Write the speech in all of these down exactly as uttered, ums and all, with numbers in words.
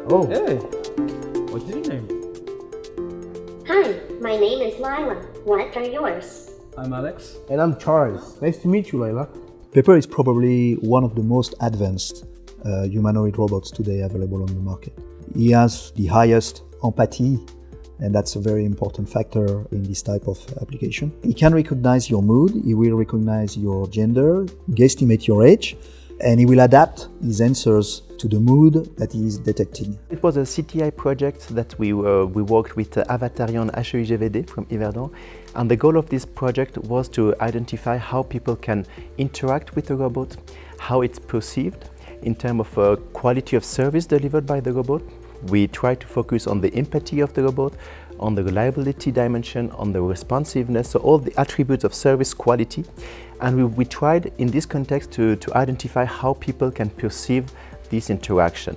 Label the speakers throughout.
Speaker 1: Oh. Hey. What's your name?
Speaker 2: Hi, my name is Lila. What are yours?
Speaker 1: I'm Alex.
Speaker 3: And I'm Charles. Nice to meet you, Lila.
Speaker 4: Pepper is probably one of the most advanced uh, humanoid robots today available on the market. He has the highest empathy, and that's a very important factor in this type of application. He can recognize your mood, he will recognize your gender, guesstimate your age, and he will adapt his answers to the mood that he is detecting.
Speaker 5: It was a C T I project that we, uh, we worked with uh, Avatarion H E L G V D from Yverdon, and the goal of this project was to identify how people can interact with the robot, how it's perceived in terms of uh, quality of service delivered by the robot. We try to focus on the empathy of the robot, on the reliability dimension, on the responsiveness, so all the attributes of service quality. And we, we tried in this context to, to identify how people can perceive this interaction.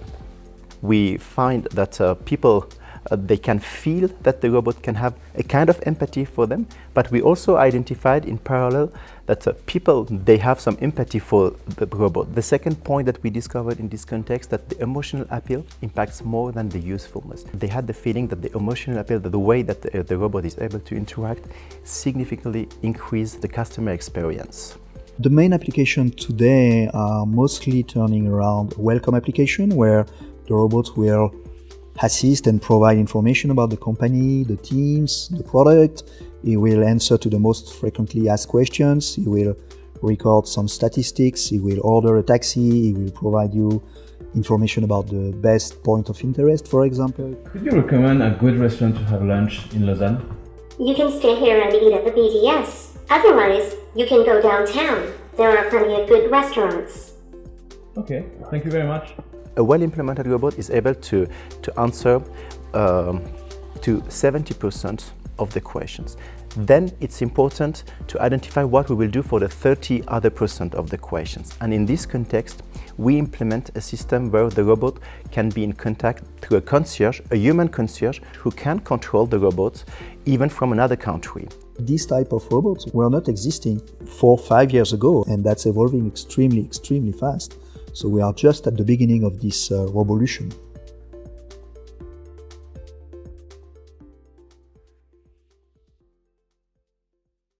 Speaker 5: We find that uh, people, uh, they can feel that the robot can have a kind of empathy for them, but we also identified in parallel that uh, people, they have some empathy for the robot. The second point that we discovered in this context, that the emotional appeal impacts more than the usefulness. They had the feeling that the emotional appeal, that the way that the, uh, the robot is able to interact, significantly increase the customer experience.
Speaker 4: The main applications today are mostly turning around a welcome application where the robots will assist and provide information about the company, the teams, the product. He will answer to the most frequently asked questions. He will record some statistics. He will order a taxi. He will provide you information about the best point of interest, for example.
Speaker 1: Could you recommend a good restaurant to have lunch in Lausanne?
Speaker 2: You can stay here and eat at the B T S. Otherwise, you can go downtown. There are plenty of good restaurants.
Speaker 1: Okay, thank you very much.
Speaker 5: A well-implemented robot is able to, to answer um, to seventy percent of the questions. Then it's important to identify what we will do for the thirty other percent of the questions. And in this context, we implement a system where the robot can be in contact through a concierge, a human concierge, who can control the robot even from another country.
Speaker 4: These type of robots were not existing four, five years ago, and that's evolving extremely, extremely fast. So we are just at the beginning of this uh, revolution.